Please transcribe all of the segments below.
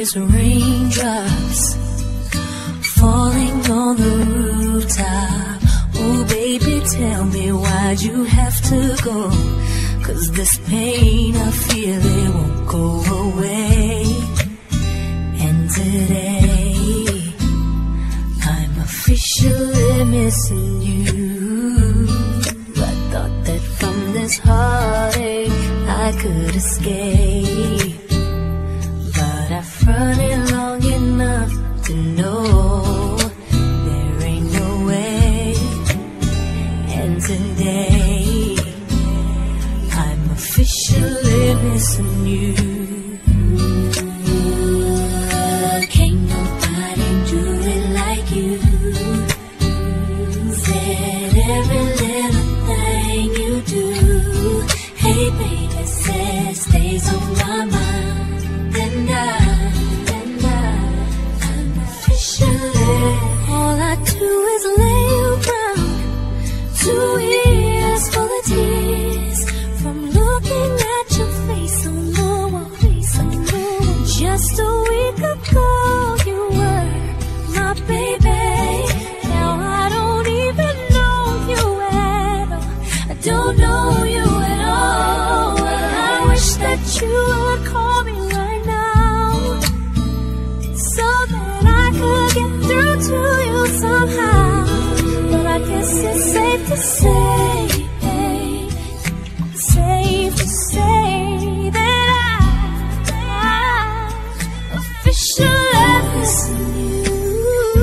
is raindrops falling on the rooftop. Oh baby, tell me why'd you have to go? 'Cause this pain I feel, it won't go away. And today I'm officially missing you. I thought that from this heartache I could escape, but I've run it long enough to know there ain't no way. And today I'm officially missing you. Can't nobody do it like you. Said every little thing you do. Hey baby, said stays on my mind. And I'm officially, all I do is lay around, 2 ears full of tears from looking at your face on the wall. Just a week ago you were my baby. Now I don't even know you at all. I don't know you at all. Well, I wish that you would call me right now, so that I could get through to you somehow. But I guess it's safe to say that I'm officially missing you.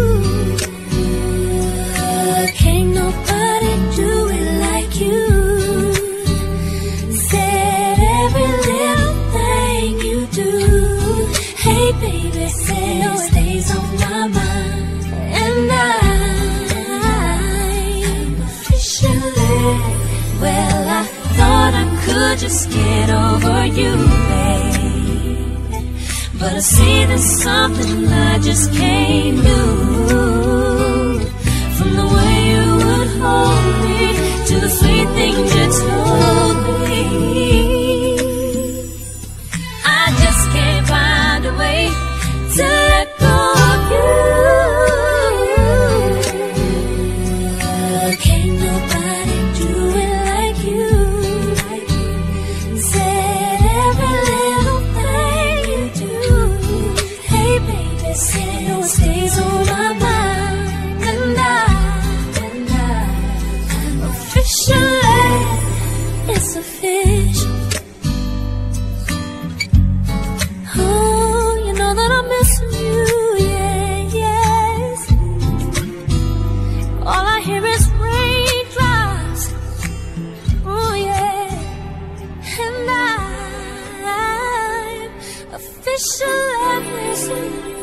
Can't nobody do it like you. Said every little thing you do. Hey baby, say no, it stays on my mind. And I'm officially, well, I thought I could just get over you, babe, but I see there's something I just can't do. From the way you would hold me to the sweet things you told me, I just can't find a way to let go of you. Can't nobody do it like you. Said every little thing you do. Hey baby, say no, it stays on my mind. And I'm officially, it's official. Oh, you know that I'm missing you, yeah, yes. All I hear is raindrops, oh yeah. And I'm officially missing you.